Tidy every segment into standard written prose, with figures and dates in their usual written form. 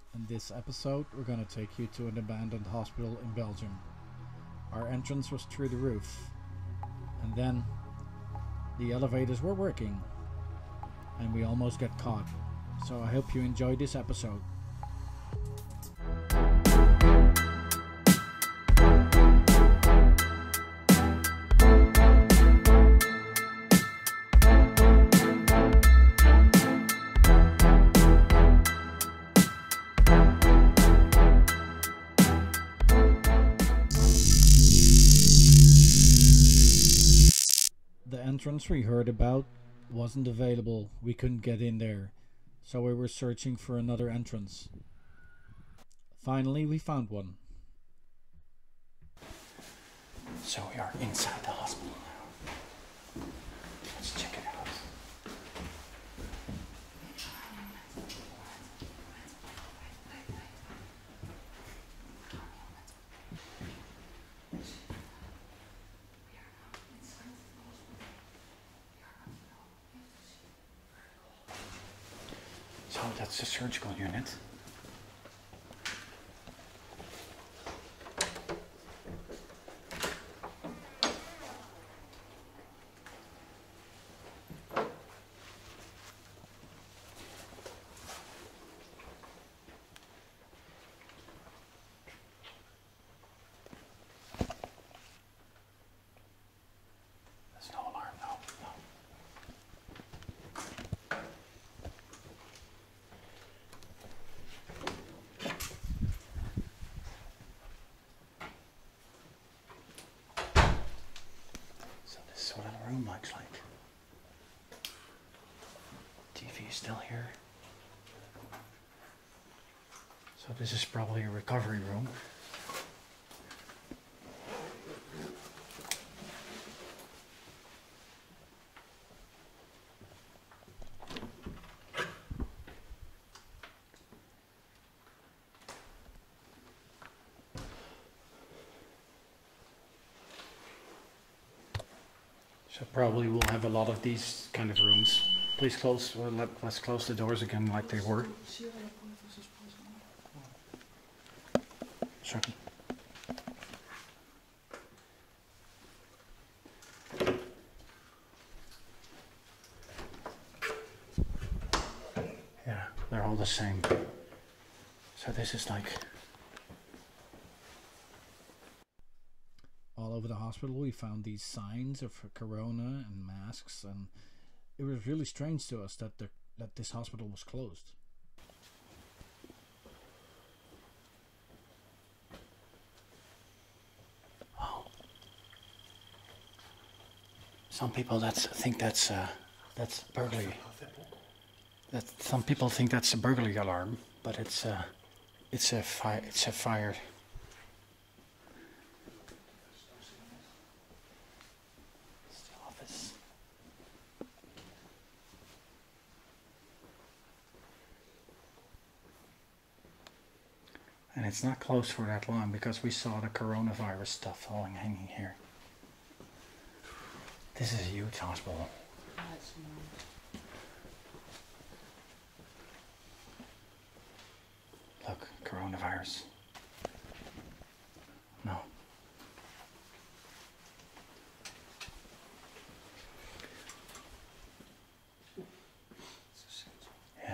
In this episode, we're going to take you to an abandoned hospital in Belgium. Our entrance was through the roof, and then the elevators were working, and we almost got caught. So I hope you enjoyed this episode. The entrance we heard about wasn't available. We couldn't get in there, so we were searching for another entrance. Finally, we found one. So we are inside the hospital now. Let's check it out. So that's the surgical unit. There's no alarm, no. So this is what a room looks like. TV is still here. So this is probably a recovery room. So probably we'll have a lot of these kind of rooms. Please close, let's close the doors again like they were. Sure. Yeah, they're all the same. So this is like... All over the hospital we found these signs of corona and masks, and it was really strange to us that this hospital was closed. Oh. Some people think that's burglary. Some people think that's a burglary alarm, but it's a fire. And it's not closed for that long because we saw the coronavirus stuff hanging here. This is a huge hospital. Look, coronavirus. No. Yeah.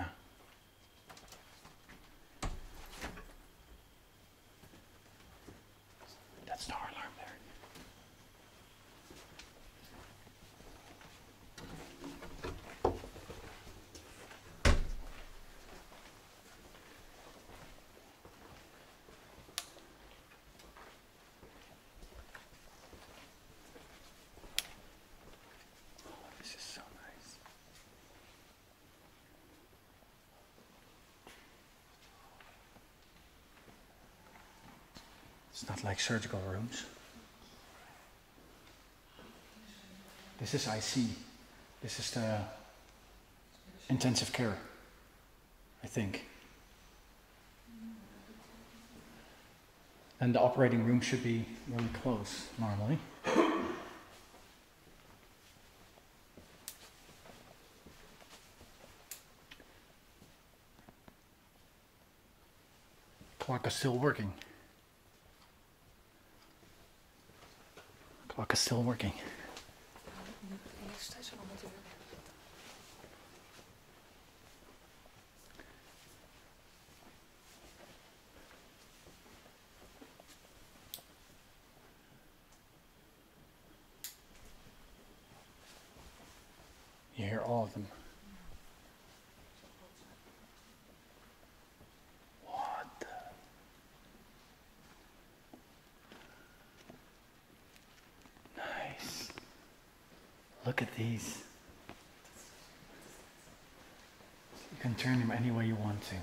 That's the alarm there. Oh, this is so nice. It's not like surgical rooms. This is IC. This is the intensive care, I think. And the operating room should be really close normally. Clock is still working. Clock is still working. You hear all of them. What the? Nice. Look at these. You can turn them any way you want to.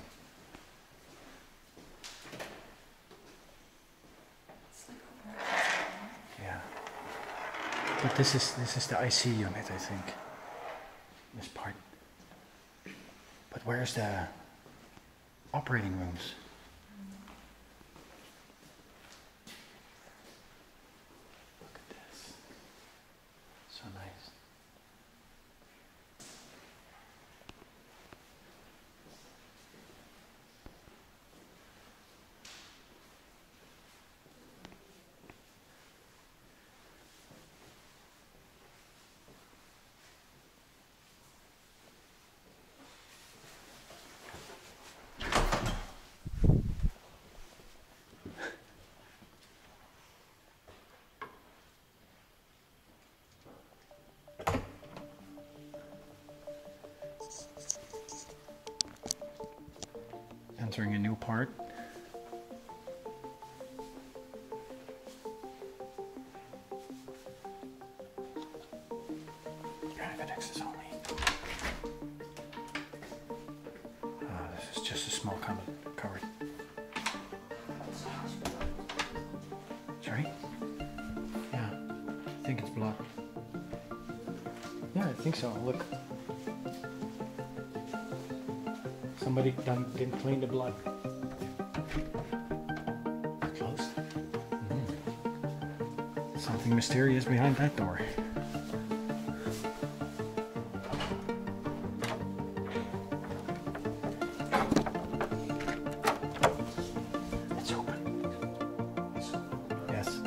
Yeah. But this is the IC unit, I think. This part. But where's the operating rooms? Look at this. So nice. Entering a new part. Private access only. This is just a small cupboard. Sorry? Yeah, I think it's blood. Yeah, I think so. Look. Somebody didn't clean the blood. Closed. Something mysterious behind that door. It's open. Yes.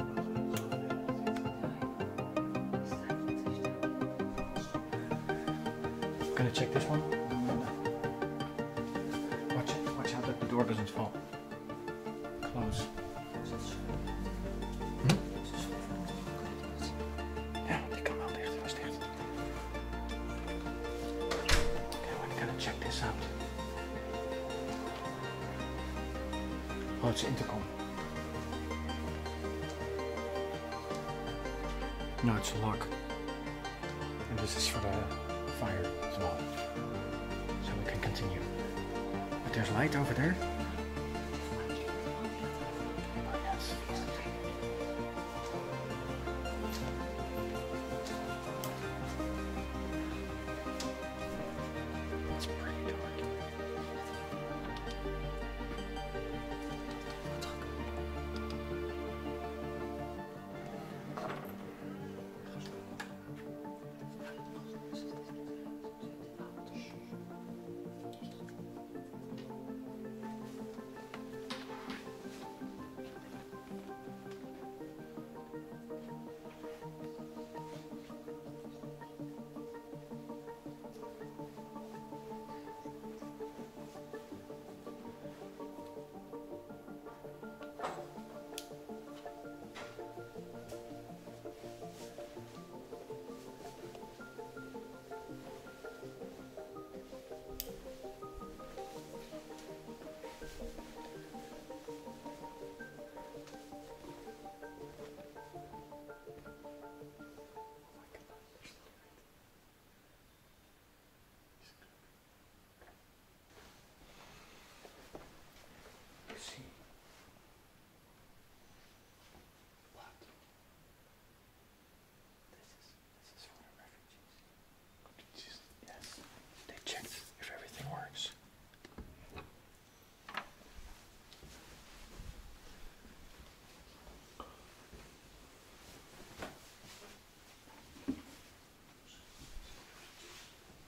I'm gonna check this one. Watch out that the door doesn't fall. Close. Ja, die kan wel dicht. Was dicht. Okay, we're gonna check this out. Oh, it's intercom. No, it's a lock. And this is for the fire as well. So we can continue. But there's light over there. Oh, yes. It's pretty dark.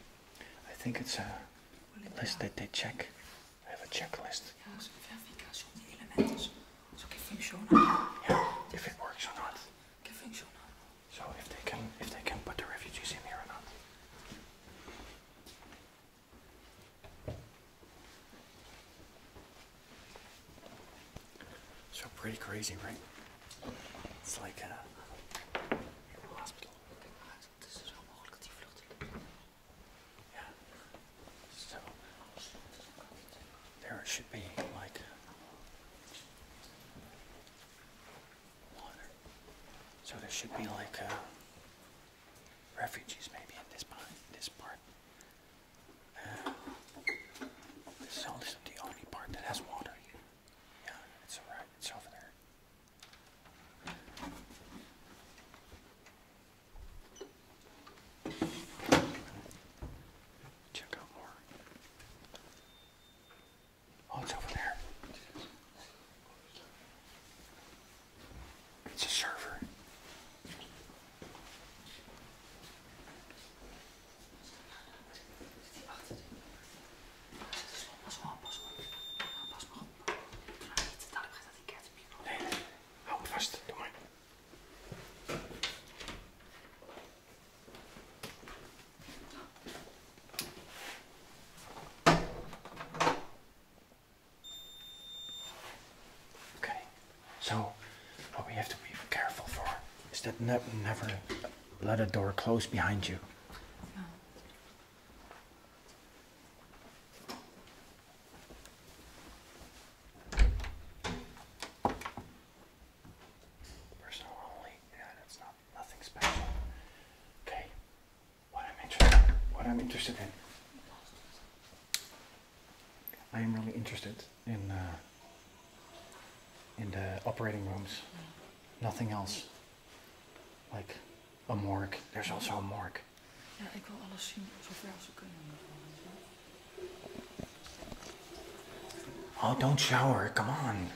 I think it's a list that they check. I have a checklist. So pretty crazy, right? It's like a hospital. Yeah. So there should be like water. So there should be like refugees maybe in this part. This is only the only part that has water. Yeah, it's alright. It's over there. Check out more. Oh, it's over there. It's a server. Hou me vast, doe maar. Okay, so what we have to be careful for is that never let a door close behind you. Personal only. Yeah, that's nothing special. Okay, what I'm interested in. I am really interested in the operating rooms. Nothing else. Like a morgue. There's also a morgue. Ja, ik wil alles zien zover als we kunnen. Oh, don't shower. Come on.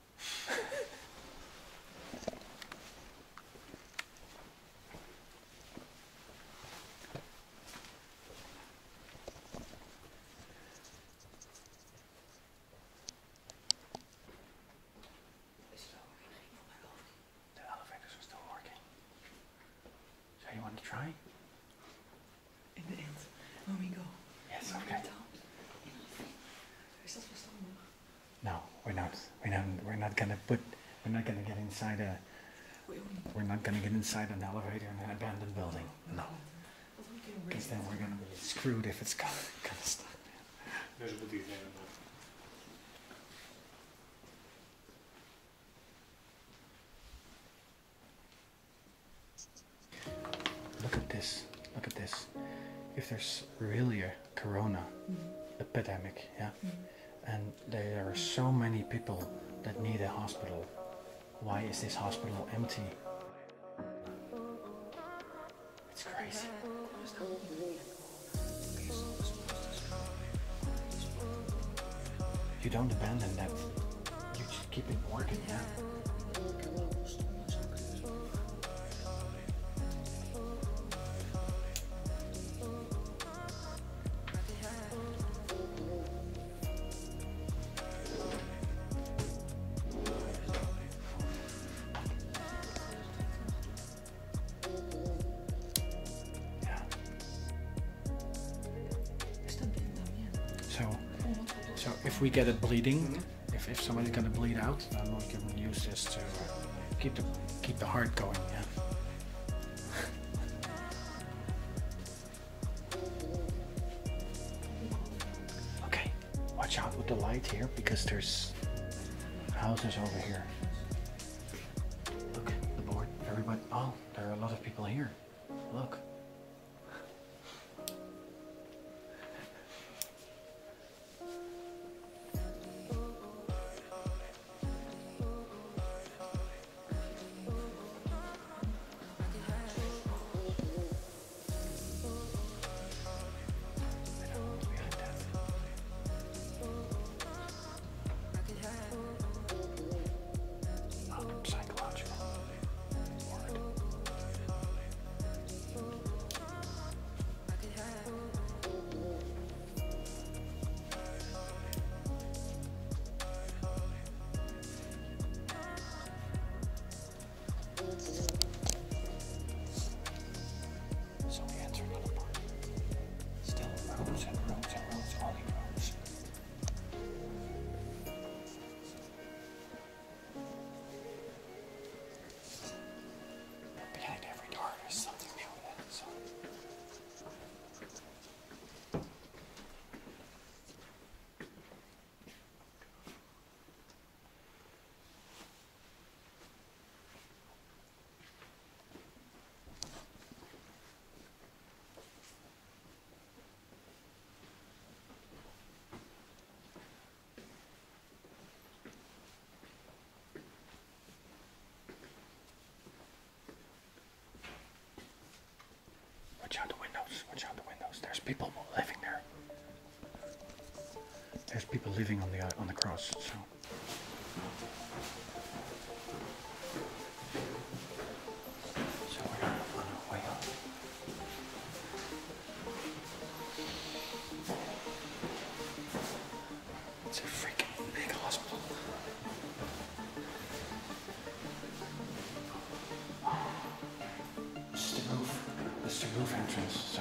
The elevators are still working. So you want to try? In the end, when we go. Yes, okay. Is dat verstandig? No, we're not. We're not gonna get inside a. We're not gonna get inside an elevator in an abandoned building. No, because then we're gonna be screwed if it's gonna stop. There's a good idea. Look at this. Look at this. If there's really a corona epidemic, yeah, and there are so many people that need a hospital, why is this hospital empty? It's crazy. You don't abandon that. You just keep it working, yeah. So if we get it bleeding, if somebody's gonna bleed out, then we can use this to keep the heart going. Yeah. Okay, watch out with the light here because there's houses over here. Look, the board. Everybody. Oh, there are a lot of people here. Look. Psychological word. people living there. There's people living on the cross. So. So we're on our way up. It's a freaking big hospital. This is the roof. This is the roof entrance. So.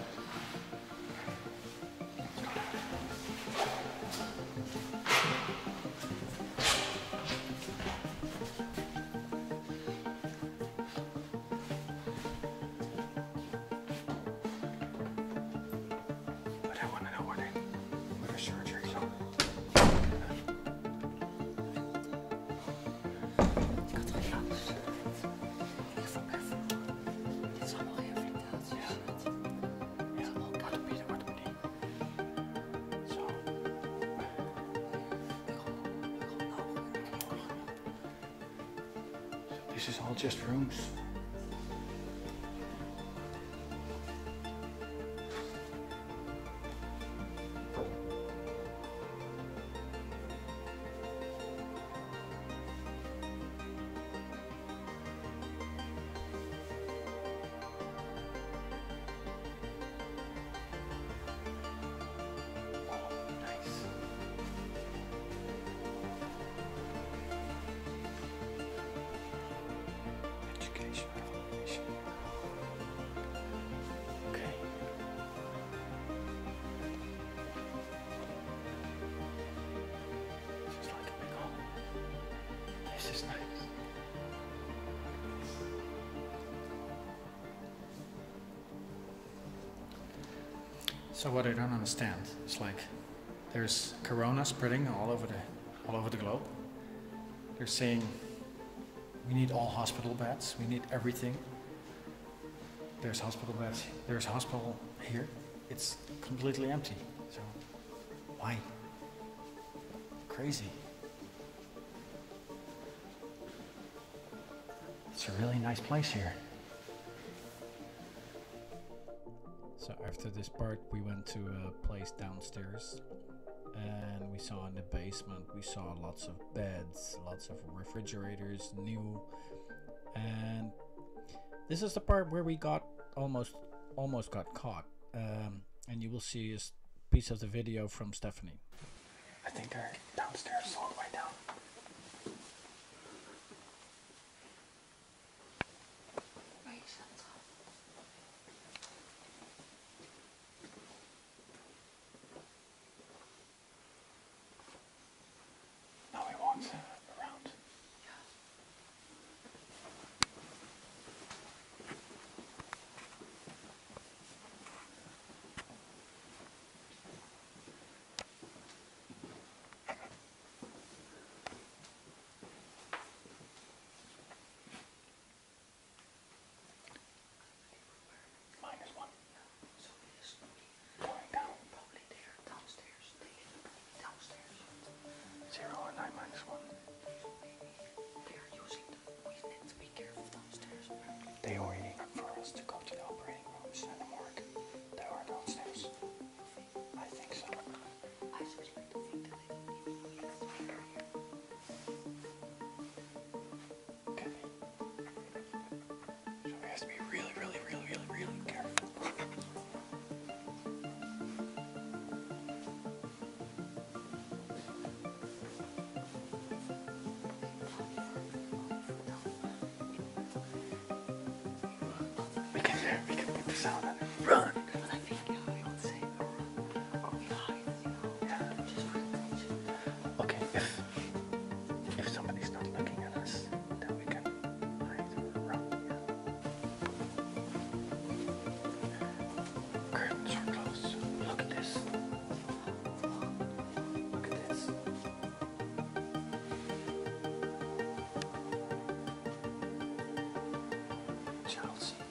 This is all just rooms. So what I don't understand is like there's corona spreading all over the globe. They're saying we need all hospital beds, we need everything. There's hospital beds, there's hospital here. It's completely empty. So why? Crazy. It's a really nice place here. So after this part we went to a place downstairs and we saw in the basement, we saw lots of beds, lots of refrigerators, new, and this is the part where we got almost got caught, and you will see a piece of the video from Stefanie. I think they're downstairs all the way down. They are waiting for us to go to the operating rooms and the morgue. They are downstairs. I think so. I suspect to think that they don't even need us to be here. Okay. So we have to be really, really, really, really, really careful. We can put the sound on and run. But I think I would say run or hide, Yeah. Just for attention. Okay, if somebody's not looking at us, then we can hide or run. Curtains are closed. Look at this. Look at this. Child seat.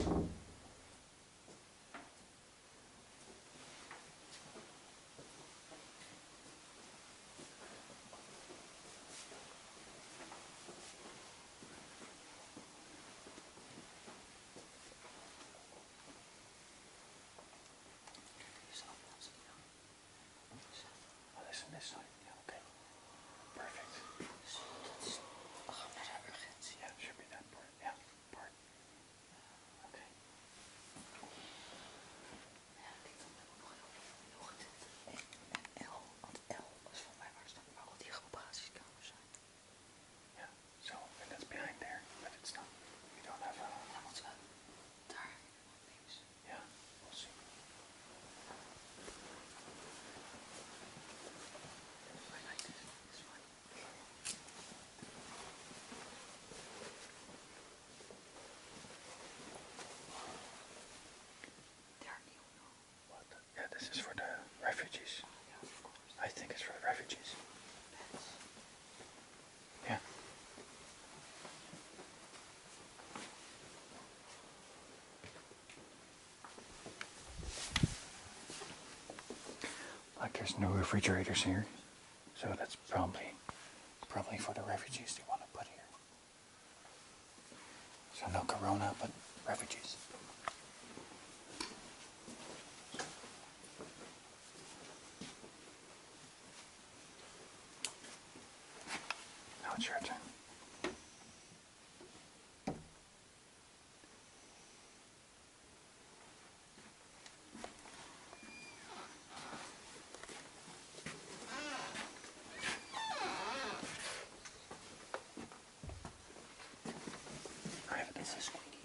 Oh, this on this side. Yeah, okay. Perfect. Yeah, should be that part. Yeah, part. Okay. Yeah, so, and that's behind there, but it's not. We don't have a. Yeah, we'll see. What? Yeah, this is for the refugees. I think it's for the refugees. Yeah. Like there's no refrigerators here, so that's probably for the refugees they want to put here. So no corona, but refugees. Now it's your turn. I have this is squeaky.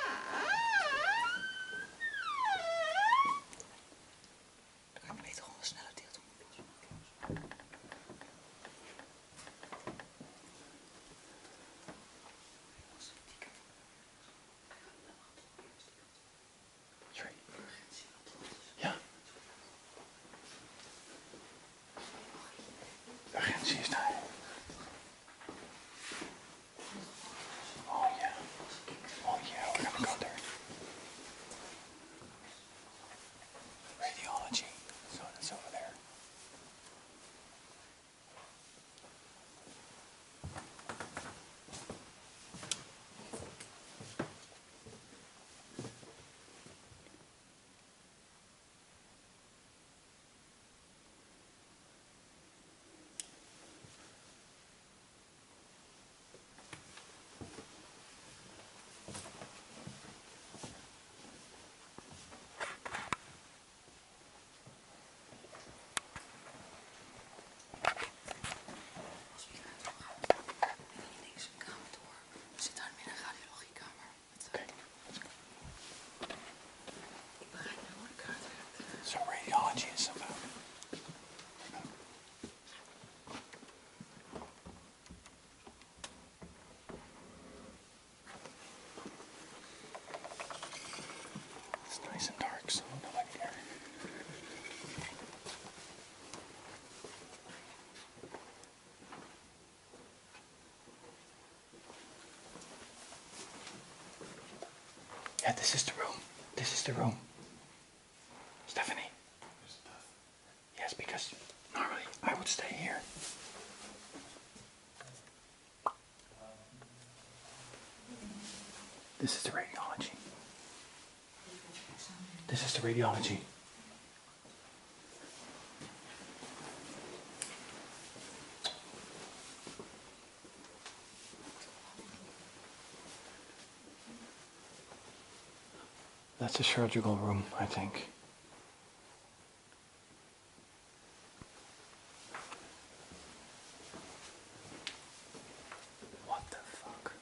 Dan kan je beter gewoon sneller dicht doen. Sorry. Ja. De urgentie is daar. Oh yeah. Oh yeah, we're gonna go there. Radiology. So that's over there. Als we hieruit gaan, en dan links een kamer door. We zitten daar midden een radiologiekamer. Okay, let's go. Ik begrijp nu hoe de kaart werkt. So radiology is about. It's nice and dark, so nobody there. Yeah, this is the room. This is the room. Stephanie. Yes, because normally I would stay here. This is the radiology. This is the radiology. That's a surgical room, I think. What the fuck?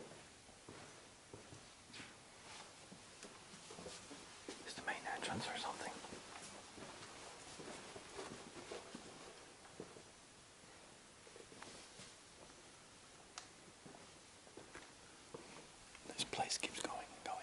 Is the main entrance or something? This place keeps going and going.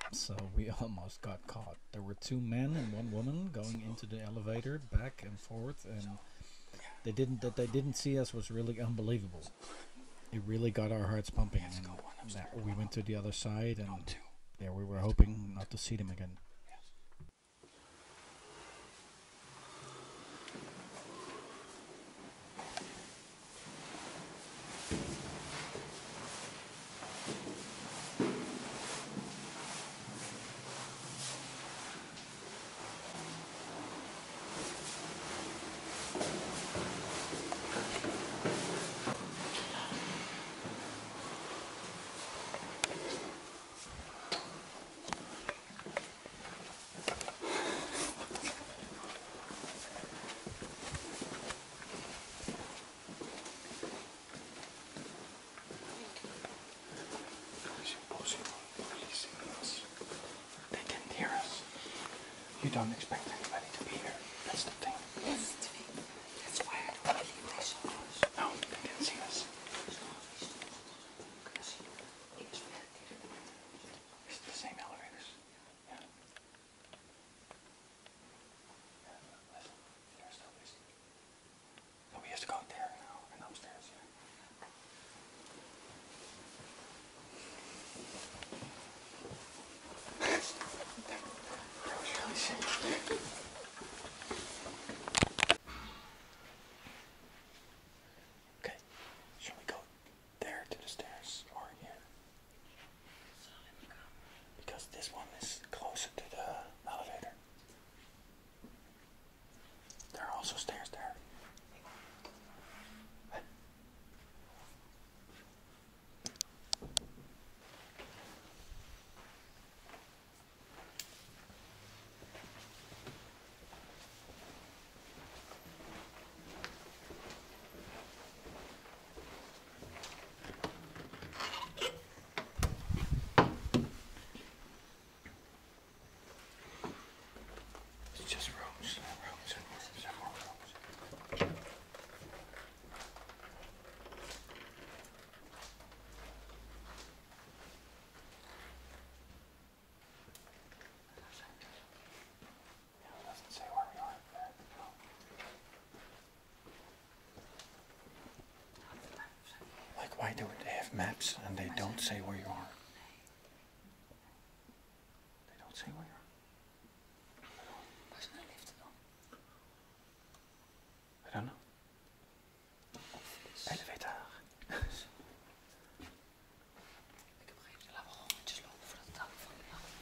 So we almost got caught. There were 2 men and 1 woman going into the elevator back and forth, and they didn't see us was really unbelievable. It really got our hearts pumping, and we went to the other side, and yeah, we were hoping not to see them again. They didn't hear us. You don't expect anybody to be here. That's the thing. That's why I don't believe they saw us. No, they didn't see us. It's the same elevators. Yeah. Listen, you're still listening. So we have to go there now and upstairs. That was really sick. Okay, shall we go there to the stairs or here? Because this one is closer to the elevator. There are also stairs there. It's just rooms and rooms and rooms and more rooms. Yeah, it doesn't say where we are there. No. Like, why do they have maps and they don't say where you are? They don't say where you are. Waar zijn de liften dan? I don't know. Elevator. Ik heb geen idee. Laten we gewoon netjes lopen voordat het ook van je af.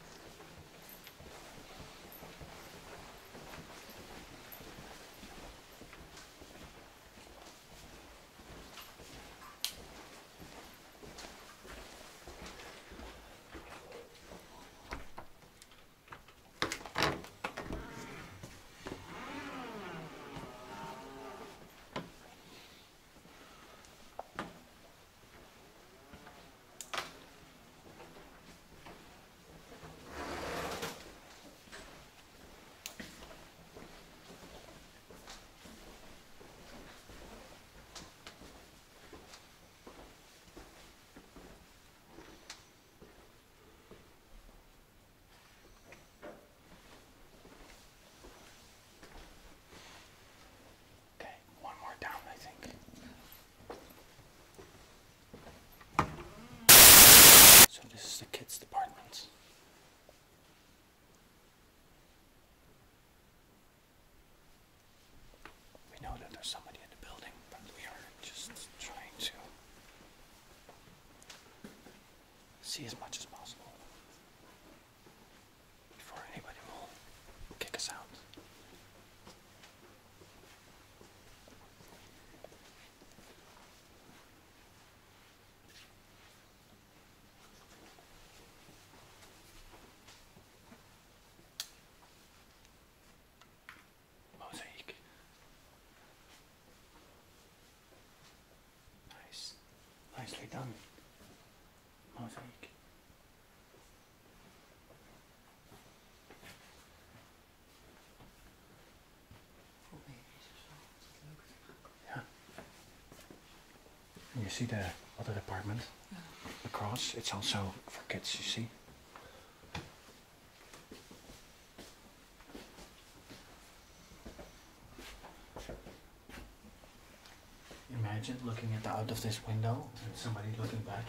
Okay, one more down, I think. So this is the kids' department. We know that there's somebody in the building, but we are just trying to see as much as possible before anybody will kick us out. Mosaic. Nice. Nicely done. Mosaic. Probeer eens of zo. Als het leuk is. Yeah. And you see the other department across? It's also for kids, you see? imagine looking out of this window and somebody looking back?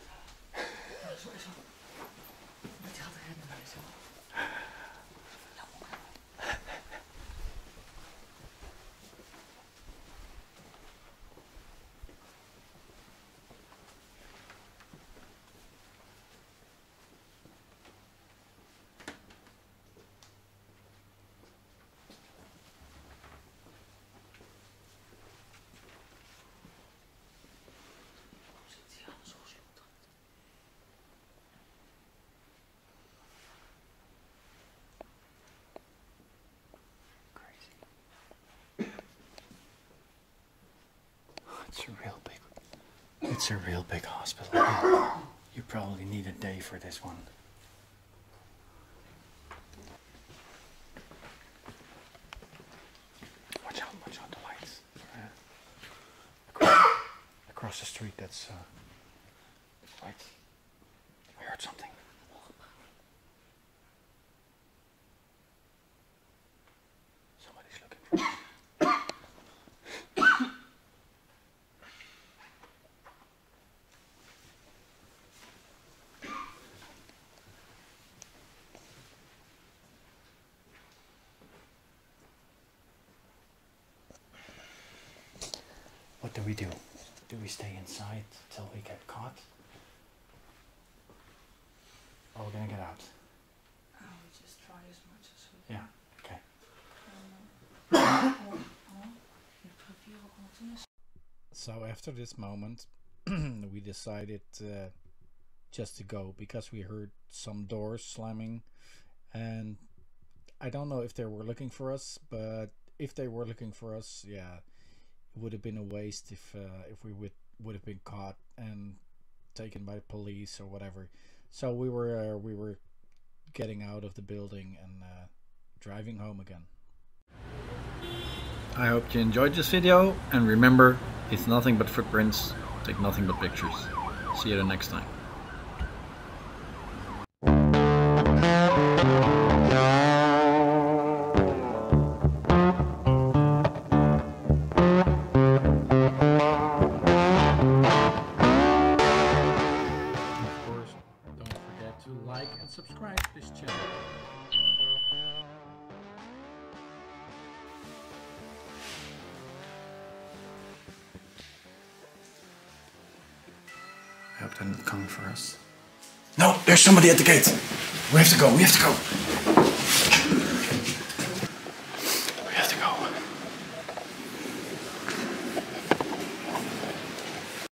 It's a real big hospital. You probably need a day for this one. Watch out the lights. Across the street, that's right. I heard something. Somebody's looking for me. What do we do? Do we stay inside till we get caught? Or we're gonna get out? Oh, we just try as much as we can. Yeah, okay. So after this moment, we decided just to go because we heard some doors slamming, and I don't know if they were looking for us, but if they were looking for us, yeah, it would have been a waste if we would have been caught and taken by the police or whatever. So we were getting out of the building and driving home again. I hope you enjoyed this video, and remember, it's nothing but footprints, take nothing but pictures. See you the next time. Like and subscribe to this channel. I hope they're not coming for us. No, there's somebody at the gate. We have to go.